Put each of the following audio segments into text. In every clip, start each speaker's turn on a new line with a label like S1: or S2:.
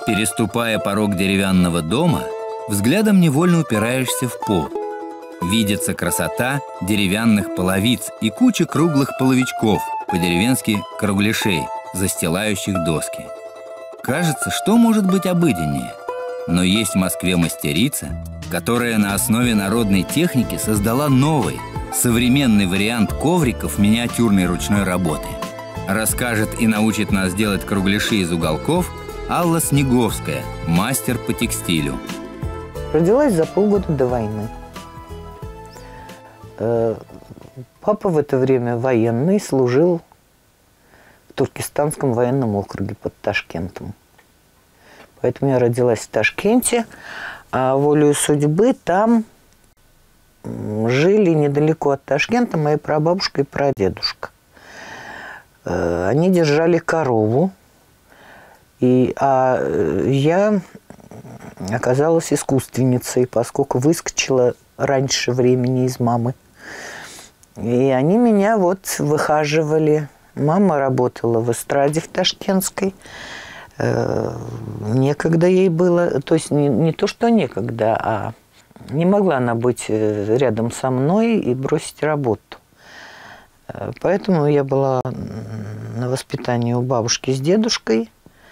S1: Переступая порог деревянного дома, взглядом невольно упираешься в пол. Видится красота деревянных половиц и куча круглых половичков, по-деревенски кругляшей, застилающих доски. Кажется, что может быть обыденнее? Но есть в Москве мастерица, которая на основе народной техники создала новый, современный вариант ковриков миниатюрной ручной работы. Расскажет и научит нас делать кругляши из уголков Алла Снеговская, мастер по текстилю.
S2: Родилась за полгода до войны. Папа в это время военный, служил в Туркестанском военном округе под Ташкентом. Поэтому я родилась в Ташкенте, а волею судьбы там жили недалеко от Ташкента моя прабабушка и прадедушка. Они держали корову, а я оказалась искусственницей, поскольку выскочила раньше времени из мамы. И они меня вот выхаживали. Мама работала в эстраде в Ташкентской. Некогда ей было, то есть не то, что некогда, а не могла она быть рядом со мной и бросить работу. Поэтому я была на воспитании у бабушки с дедушкой.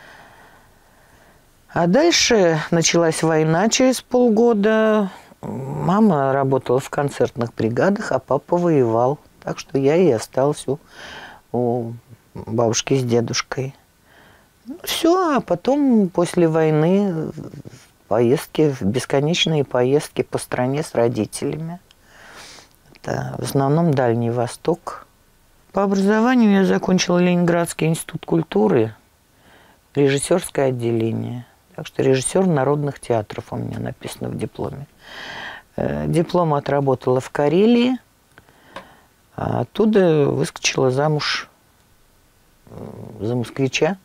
S2: А дальше началась война через полгода. Мама работала в концертных бригадах, а папа воевал. Так что я и осталась у бабушки с дедушкой. Ну, все, а потом после войны поездки, бесконечные поездки по стране с родителями. Это в основном Дальний Восток. По образованию я закончила Ленинградский институт культуры, режиссерское отделение. Так что режиссер народных театров у меня написано в дипломе. Диплом отработала в Карелии, а оттуда выскочила замуж за москвича.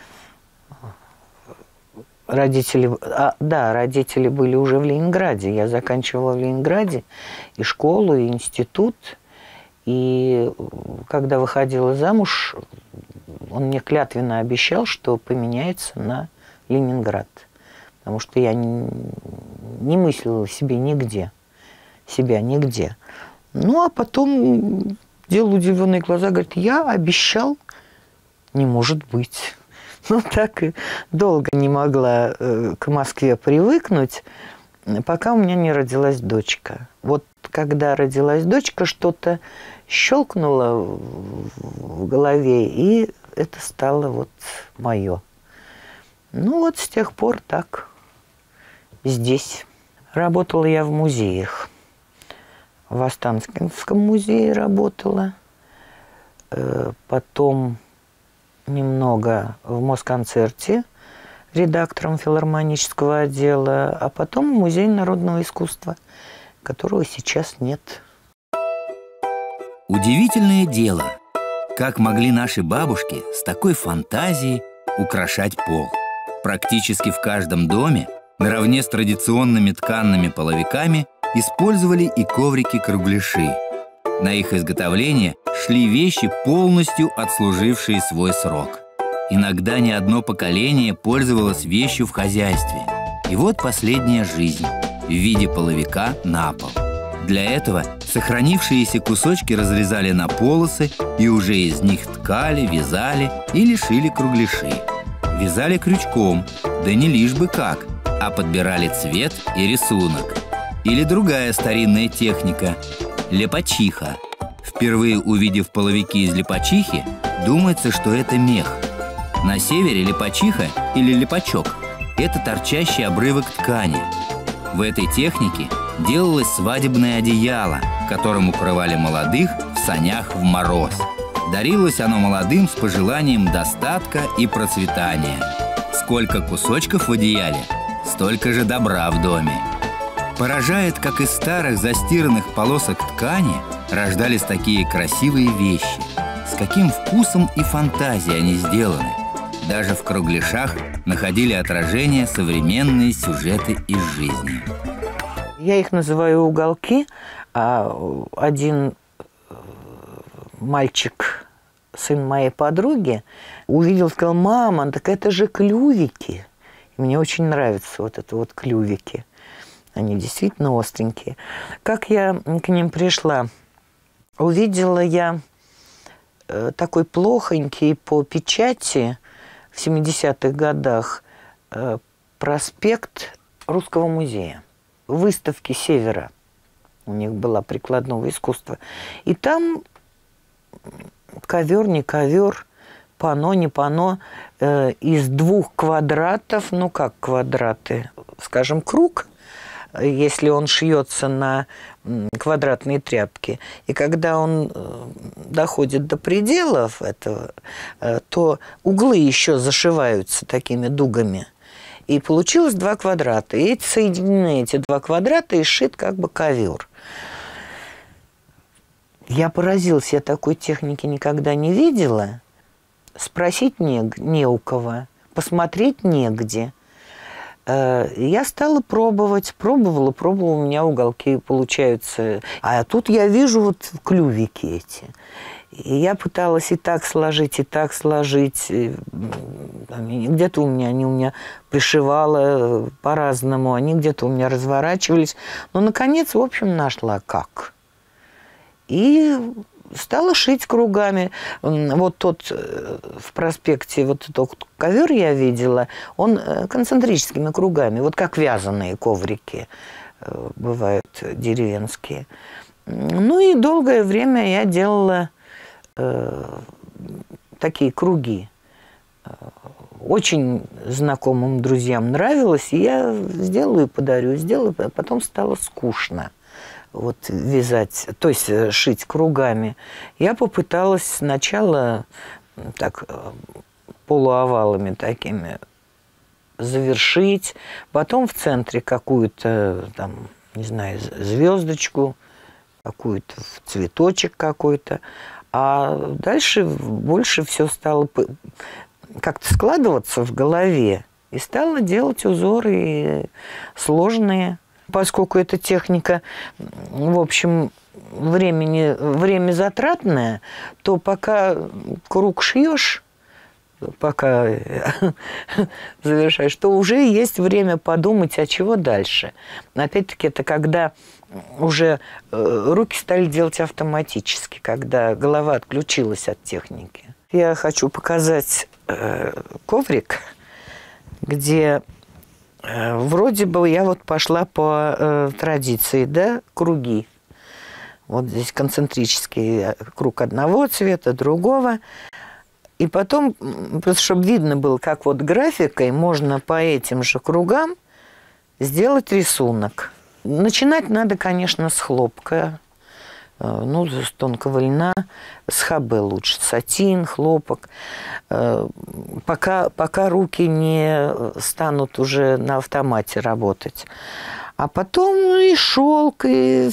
S2: Родители были уже в Ленинграде. Я заканчивала в Ленинграде и школу, и институт. И когда выходила замуж, он мне клятвенно обещал, что поменяется на Ленинград. Потому что я не мыслила себя нигде. Ну, а потом делал удивленные глаза, говорит, я обещал, не может быть. Ну, так и долго не могла к Москве привыкнуть, пока у меня не родилась дочка. Вот когда родилась дочка, что-то щелкнуло в голове, и это стало вот мое. Ну, вот с тех пор так здесь. Работала я в музеях. В Останкинском музее работала, потом немного в Москонцерте, редактором филармонического отдела, а потом в Музее народного искусства, которого сейчас нет.
S1: Удивительное дело, как могли наши бабушки с такой фантазией украшать пол. Практически в каждом доме, наравне с традиционными тканными половиками, использовали и коврики-кругляши. На их изготовление шли вещи, полностью отслужившие свой срок. Иногда не одно поколение пользовалось вещью в хозяйстве. И вот последняя жизнь в виде половика на пол. Для этого сохранившиеся кусочки разрезали на полосы и уже из них ткали, вязали или шили кругляши. Вязали крючком, да не лишь бы как, а подбирали цвет и рисунок. Или другая старинная техника – лепочиха. Впервые увидев половики из лепочихи, думается, что это мех. На севере лепочиха или лепачок – это торчащий обрывок ткани. В этой технике делалось свадебное одеяло, которым укрывали молодых в санях в мороз. Дарилось оно молодым с пожеланием достатка и процветания. Сколько кусочков в одеяле, столько же добра в доме. Поражает, как из старых застиранных полосок ткани рождались такие красивые вещи. С каким вкусом и фантазией они сделаны. Даже в кругляшах находили отражение современные сюжеты из жизни.
S2: Я их называю уголки, а один мальчик, сын моей подруги, увидел, сказал: «Мама, так это же клювики». Мне очень нравятся вот это вот клювики. Они действительно остренькие. Как я к ним пришла? Увидела я такой плохонький по печати в 70-х годах проспект Русского музея. Выставки «Севера». У них была прикладного искусства. И там ковер, не ковер, панно, не панно, из 2 квадратов, ну как квадраты, скажем, круг, если он шьется на квадратные тряпки. И когда он доходит до пределов этого, то углы еще зашиваются такими дугами. И получилось 2 квадрата. И соединены эти 2 квадрата и сшит как бы ковер. Я поразилась, я такой техники никогда не видела. Спросить не у кого, посмотреть негде. Я стала пробовать, пробовала, у меня уголки получаются. А тут я вижу вот клювики эти. И я пыталась и так сложить. Где-то они у меня пришивала по-разному, они где-то у меня разворачивались. Но, наконец, в общем, нашла как. И стала шить кругами. Вот тот в проспекте, вот этот ковер я видела, он концентрическими кругами, вот как вязаные коврики бывают деревенские. Ну и долгое время я делала такие круги. Очень знакомым друзьям нравилось, и я сделаю и подарю, а потом стало скучно. Вот вязать, то есть шить кругами. Я попыталась сначала так полуовалами такими завершить, потом в центре какую-то там, не знаю, звездочку, какую-то цветочек какой-то, а дальше больше все стало как-то складываться в голове и стала делать узоры сложные. Поскольку эта техника, в общем, время затратное, то пока круг шьешь, пока завершаешь, то уже есть время подумать, а чего дальше. Опять-таки, это когда уже руки стали делать автоматически, когда голова отключилась от техники. Я хочу показать коврик, где... Вроде бы я вот пошла по традиции, да, круги. Вот здесь концентрический круг одного цвета, другого. И потом, просто чтобы видно было, как вот графикой можно по этим же кругам сделать рисунок. Начинать надо, конечно, с хлопка, ну, с тонкого льна, с ХБ лучше, сатин, хлопок. Пока руки не станут уже на автомате работать. А потом и шелк, и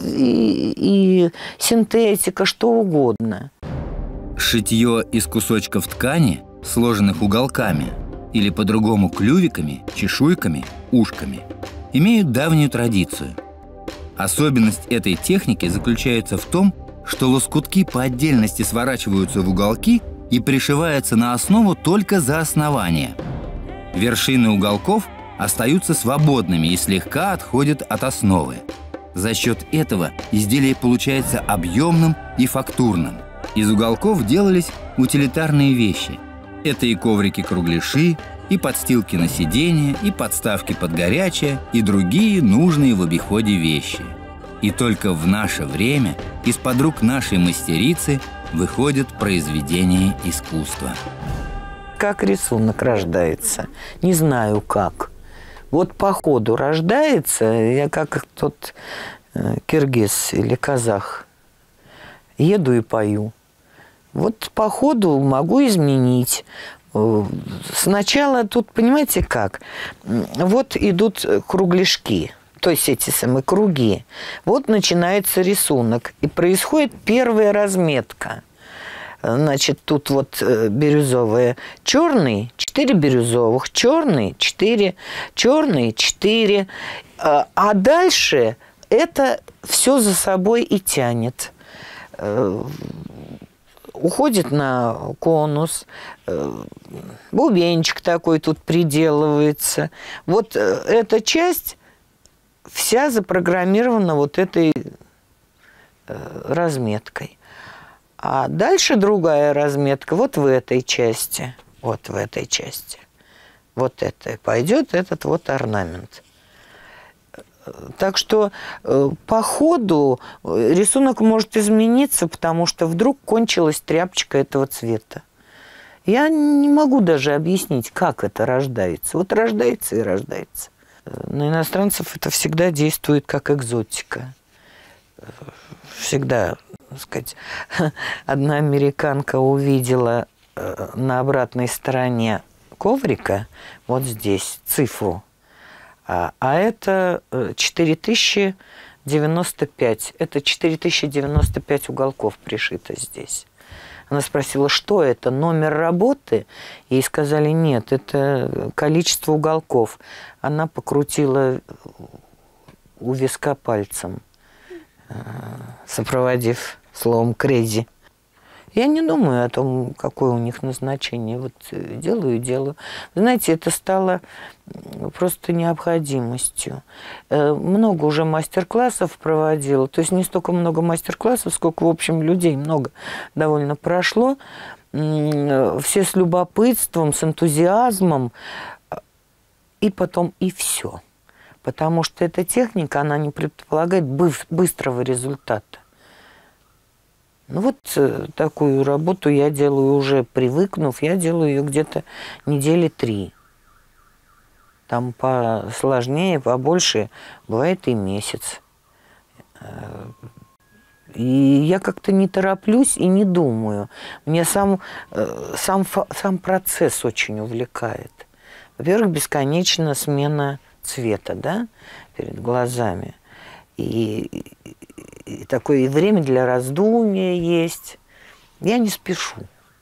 S2: синтетика, что угодно.
S1: Шитье из кусочков ткани, сложенных уголками, или по-другому клювиками, чешуйками, ушками, имеют давнюю традицию. Особенность этой техники заключается в том, что лоскутки по отдельности сворачиваются в уголки и пришиваются на основу только за основание. Вершины уголков остаются свободными и слегка отходят от основы. За счет этого изделие получается объемным и фактурным. Из уголков делались утилитарные вещи. Это и коврики-кругляши, и подстилки на сиденье, и подставки под горячее, и другие нужные в обиходе вещи. И только в наше время из-под рук нашей мастерицы выходят произведения искусства.
S2: Как рисунок рождается? Не знаю как. Вот по ходу рождается, я как тот киргиз или казах, еду и пою. Вот по ходу могу изменить. Сначала тут, понимаете как, вот идут кругляшки, то есть эти самые круги. Вот начинается рисунок, и происходит первая разметка. Значит, тут вот бирюзовые, черный, 4 бирюзовых, черный, 4, черный, 4. А дальше это все за собой и тянет. уходит на конус, бубенчик такой тут приделывается. Вот эта часть вся запрограммирована вот этой разметкой. А дальше другая разметка вот в этой части. Вот в этой части. Вот это пойдет этот вот орнамент. Так что по ходу рисунок может измениться, потому что вдруг кончилась тряпочка этого цвета. Я не могу даже объяснить, как это рождается. Вот рождается и рождается. На иностранцев это всегда действует как экзотика. Всегда, так сказать, одна американка увидела на обратной стороне коврика, вот здесь, цифру. А это 4095. Это 4095 уголков пришито здесь. Она спросила, что это, номер работы? Ей сказали, нет, это количество уголков. Она покрутила у виска пальцем, сопроводив словом «крэзи». Я не думаю о том, какое у них назначение. Вот делаю и делаю. Знаете, это стало просто необходимостью. Много уже мастер-классов проводила. То есть не столько много мастер-классов, сколько, в общем, людей много довольно прошло. Все с любопытством, с энтузиазмом. И потом и все. Потому что эта техника, она не предполагает быстрого результата. Ну вот такую работу я делаю уже привыкнув, я делаю ее где-то недели 3. Там посложнее, побольше, бывает и месяц. И я как-то не тороплюсь и не думаю. Мне сам процесс очень увлекает. Во-первых, бесконечная смена цвета, да, перед глазами. И такое время для раздумья есть. Я не спешу.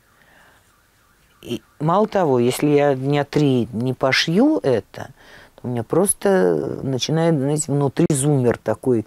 S2: И мало того, если я дня 3 не пошью это, то у меня просто начинает, знаете, внутри зумер такой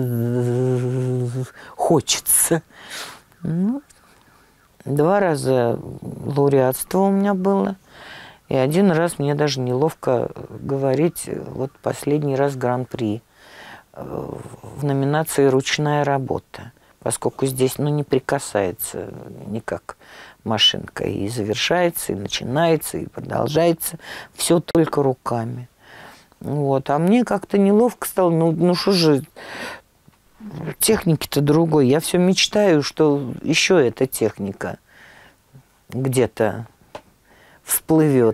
S2: хочется. Ну, 2 раза лауреатство у меня было. И 1 раз мне даже неловко говорить, вот последний раз гран-при в номинации «Ручная работа», поскольку здесь не прикасается никак машинка. И завершается, и начинается, и продолжается. Все только руками. Вот. А мне как-то неловко стало. Ну что же, техники-то другой. Я все мечтаю, что еще эта техника где-то всплывет.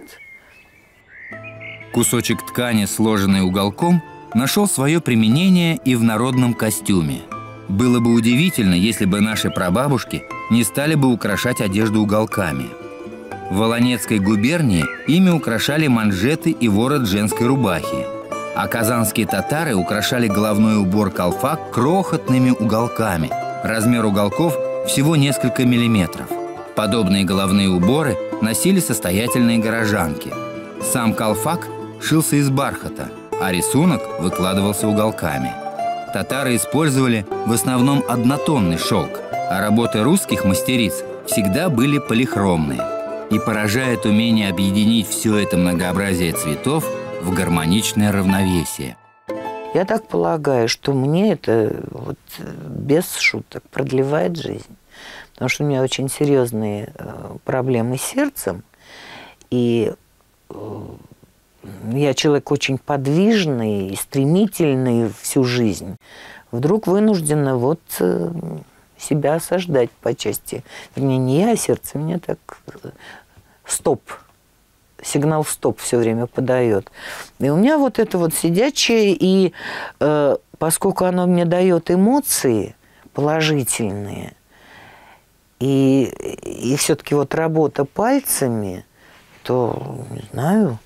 S1: Кусочек ткани, сложенный уголком, нашел свое применение и в народном костюме. Было бы удивительно, если бы наши прабабушки не стали бы украшать одежду уголками. В Волонецкой губернии ими украшали манжеты и ворот женской рубахи, а казанские татары украшали головной убор колфак крохотными уголками. Размер уголков всего несколько миллиметров. Подобные головные уборы носили состоятельные горожанки. Сам колфак шился из бархата, а рисунок выкладывался уголками. Татары использовали в основном однотонный шелк, а работы русских мастериц всегда были полихромные. И поражает умение объединить все это многообразие цветов в гармоничное равновесие.
S2: Я так полагаю, что мне это вот, без шуток продлевает жизнь. Потому что у меня очень серьезные проблемы с сердцем. И я человек очень подвижный и стремительный всю жизнь. Вдруг вынуждена вот себя осаждать по части. Вернее, не я, а сердце мне так стоп. Сигнал стоп все время подает. И у меня вот это вот сидячее, и поскольку оно мне дает эмоции положительные, и все-таки вот работа пальцами, то, не знаю,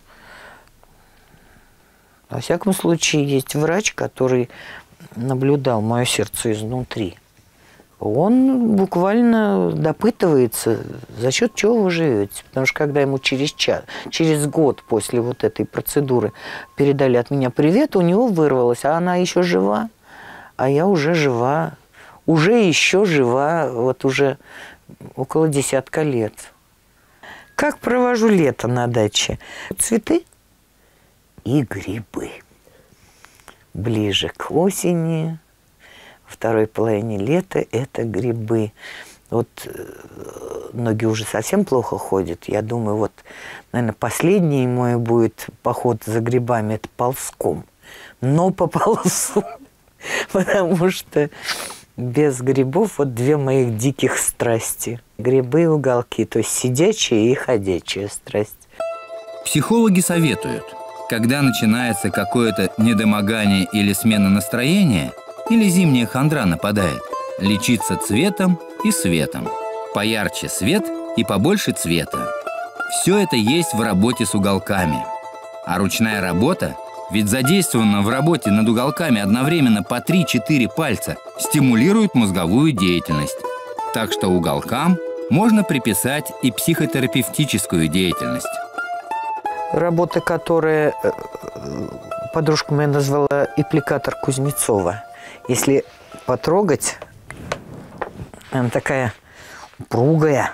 S2: во всяком случае, есть врач, который наблюдал мое сердце изнутри. Он буквально допытывается, за счет чего вы живете. Потому что когда ему через год после вот этой процедуры передали от меня привет, у него вырвалось, а она еще жива, а я уже жива. Уже еще жива, вот уже около десятка лет. Как провожу лето на даче? Цветы и грибы. Ближе к осени, второй половине лета – это грибы. Вот ноги уже совсем плохо ходят. Я думаю, вот, наверное, последний мой будет поход за грибами – это ползком. Но поползу, потому что без грибов вот две моих диких страсти. Грибы и уголки, то есть сидячая и ходячая страсть.
S1: Психологи советуют, когда начинается какое-то недомогание или смена настроения, или зимняя хандра нападает, лечиться цветом и светом. Поярче свет и побольше цвета. Все это есть в работе с уголками. А ручная работа, ведь задействована в работе над уголками одновременно по 3-4 пальца, стимулирует мозговую деятельность. Так что уголкам можно приписать и психотерапевтическую деятельность.
S2: Работа, которая подружка моя назвала «Аппликатор Кузнецова». Если потрогать, она такая упругая.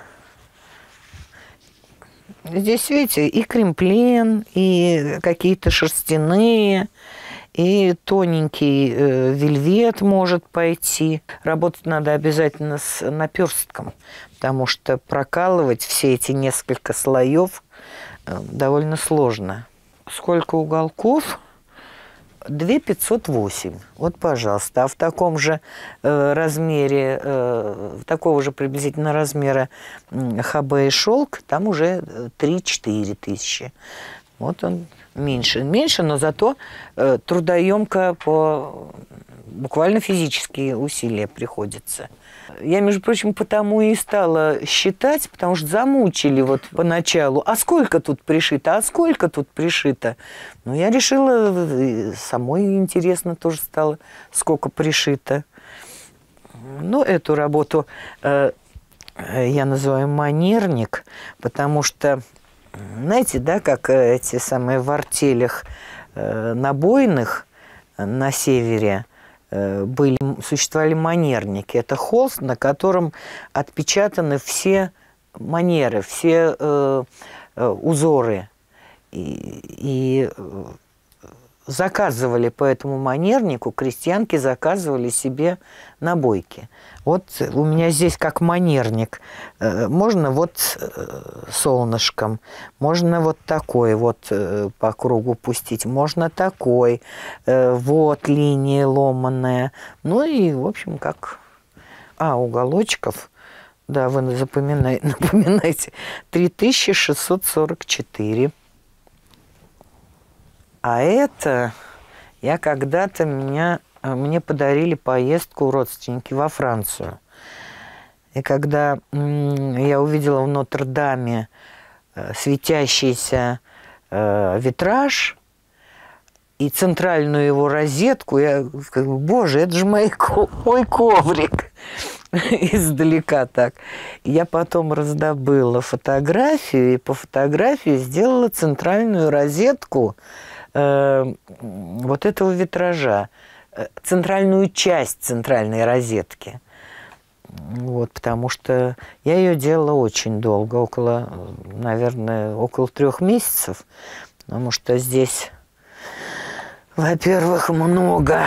S2: Здесь, видите, и кремплен, и какие-то шерстяные, и тоненький вельвет может пойти. Работать надо обязательно с наперстком, потому что прокалывать все эти несколько слоев довольно сложно. Сколько уголков? 2508. Вот, пожалуйста. А в таком же размере, такого же приблизительно размера ХБ и шелк, там уже 3-4 тысячи. Вот он меньше, но зато трудоемко по буквально физические усилия приходится. Я, между прочим, потому и стала считать, потому что замучили вот поначалу. А сколько тут пришито? А сколько тут пришито? Ну, я решила, самой интересно тоже стало, сколько пришито. Ну, эту работу я называю манерник, потому что, знаете, да, как эти самые в артелях набойных на севере существовали манерники. Это холст, на котором отпечатаны все манеры, все узоры. И заказывали по этому манернику, крестьянки заказывали себе набойки. Вот у меня здесь как манерник. Можно вот солнышком, можно вот такой вот по кругу пустить, можно такой, вот линия ломаная. Ну и, в общем, как... уголочков, да, вы напоминаете, 3644. А это я когда-то мне подарили поездку родственники во Францию. И когда я увидела в Нотр-Даме светящийся витраж и центральную его розетку, я сказала: боже, это же мой коврик. Издалека так. Я потом раздобыла фотографию, и по фотографии сделала центральную розетку вот этого витража, центральную часть центральной розетки. Вот, потому что я ее делала очень долго, наверное, около 3 месяцев, потому что здесь, во-первых, много,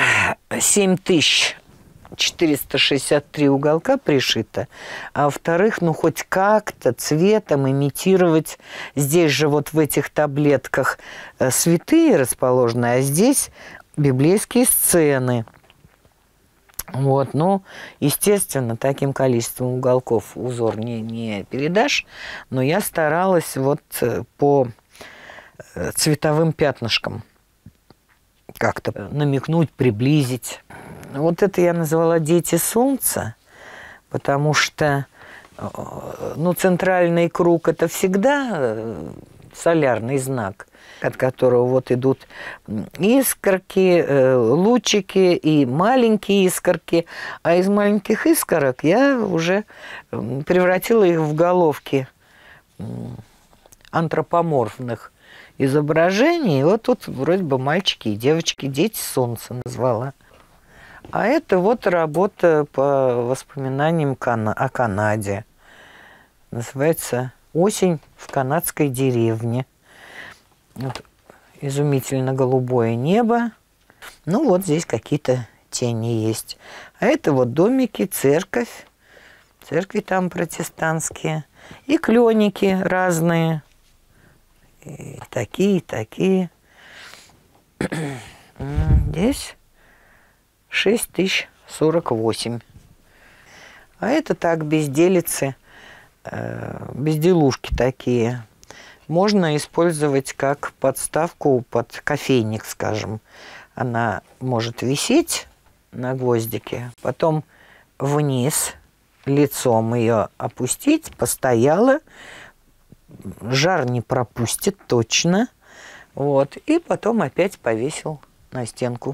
S2: 7463 уголка пришито, а во-вторых, ну, хоть как-то цветом имитировать. Здесь же вот в этих таблетках святые расположены, а здесь библейские сцены. Вот, ну, естественно, таким количеством уголков узор не передашь, но я старалась вот по цветовым пятнышкам как-то намекнуть, приблизить. Вот это я назвала «Дети солнца», потому что, ну, центральный круг – это всегда солярный знак, от которого вот идут искорки, лучики и маленькие искорки. А из маленьких искорок я уже превратила их в головки антропоморфных изображений. Вот тут вроде бы мальчики и девочки, «Дети солнца» назвала. А это вот работа по воспоминаниям о Канаде. Называется «Осень в канадской деревне». Вот, изумительно голубое небо. Ну вот здесь какие-то тени есть. А это вот домики, церковь. Церкви там протестантские. И кленики разные. И такие, такие. Здесь 6048. А это так, безделицы, безделушки такие. Можно использовать как подставку под кофейник, скажем. Она может висеть на гвоздике, потом вниз лицом ее опустить, постояла, жар не пропустит точно. Вот, и потом опять повесил на стенку.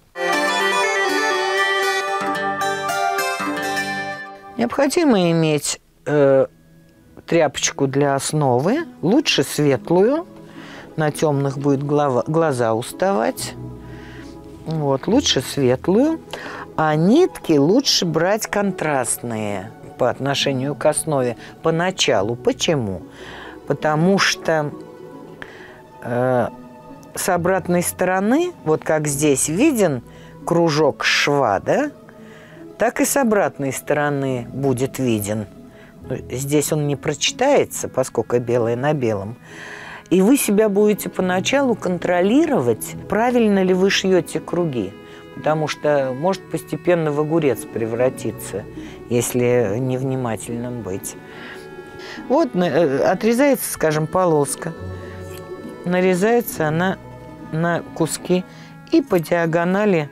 S2: Необходимо иметь тряпочку для основы, лучше светлую, на темных будет глаза уставать. Вот, лучше светлую, а нитки лучше брать контрастные по отношению к основе поначалу. Почему? Потому что с обратной стороны, вот как здесь виден кружок шва, да, так и с обратной стороны будет виден. Здесь он не прочитается, поскольку белое на белом. И вы себя будете поначалу контролировать, правильно ли вы шьете круги. Потому что может постепенно в огурец превратиться, если невнимательным быть. Вот отрезается, скажем, полоска. Нарезается она на куски и по диагонали.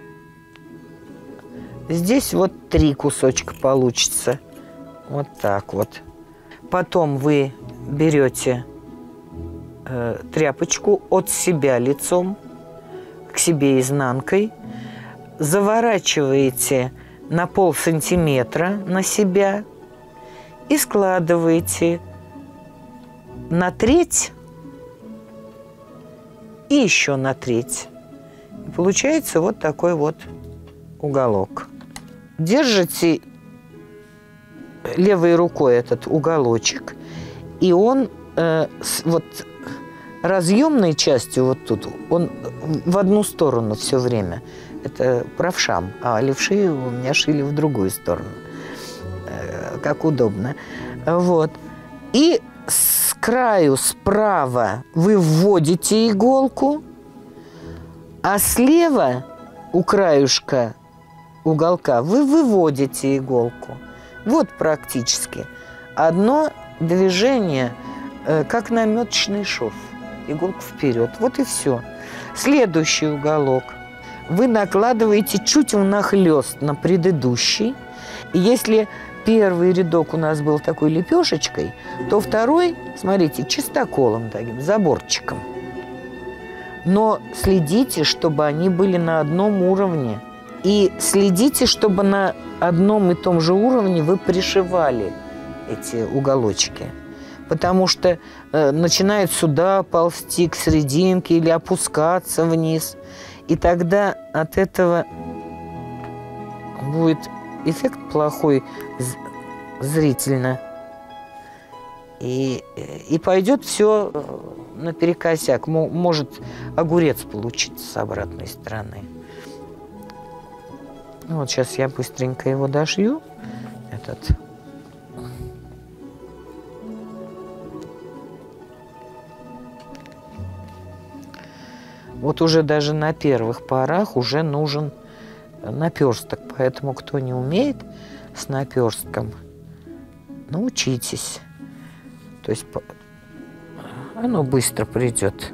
S2: Здесь вот 3 кусочка получится. Вот так вот. Потом вы берете тряпочку от себя лицом к себе изнанкой, заворачиваете на полсантиметра на себя и складываете на треть и еще на треть. И получается вот такой вот уголок. Держите левой рукой этот уголочек, и он вот разъемной частью вот тут, он в одну сторону все время. Это правшам, а левши у меня шили в другую сторону, как удобно. Вот. И с краю справа вы вводите иголку, а слева у краюшка уголка вы выводите иголку. Вот практически одно движение, как наметочный шов. Иголку вперед. Вот и все. Следующий уголок вы накладываете чуть внахлёст на предыдущий. И если первый рядок у нас был такой лепешечкой, то второй, смотрите, чистоколом таким, заборчиком. Но следите, чтобы они были на одном уровне. И следите, чтобы на одном и том же уровне вы пришивали эти уголочки. Потому что начинает сюда ползти к серединке или опускаться вниз. И тогда от этого будет эффект плохой зрительно. И пойдет все наперекосяк. Может огурец получиться с обратной стороны. Вот сейчас я быстренько его дошью. Этот. Вот уже даже на первых порах уже нужен наперсток. Поэтому, кто не умеет с наперстком, научитесь. То есть оно быстро придет.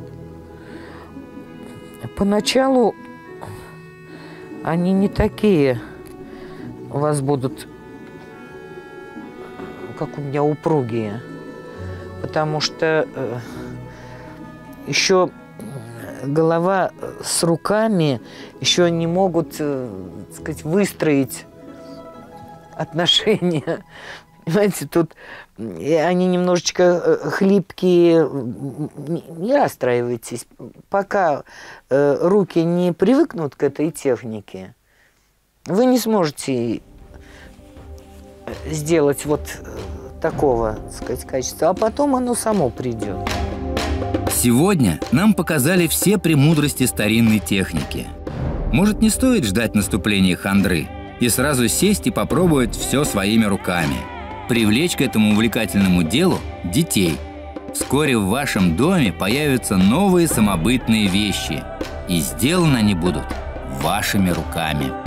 S2: Поначалу они не такие у вас будут, как у меня, упругие. Потому что еще голова с руками еще не могут, так сказать, выстроить отношения. Понимаете, тут они немножечко хлипкие. Не расстраивайтесь. Пока руки не привыкнут к этой технике, вы не сможете сделать вот такого, так сказать, качества, а потом оно само придет.
S1: Сегодня нам показали все премудрости старинной техники. Может, не стоит ждать наступления хандры и сразу сесть и попробовать все своими руками. Привлечь к этому увлекательному делу детей. Вскоре в вашем доме появятся новые самобытные вещи, и сделаны они будут вашими руками.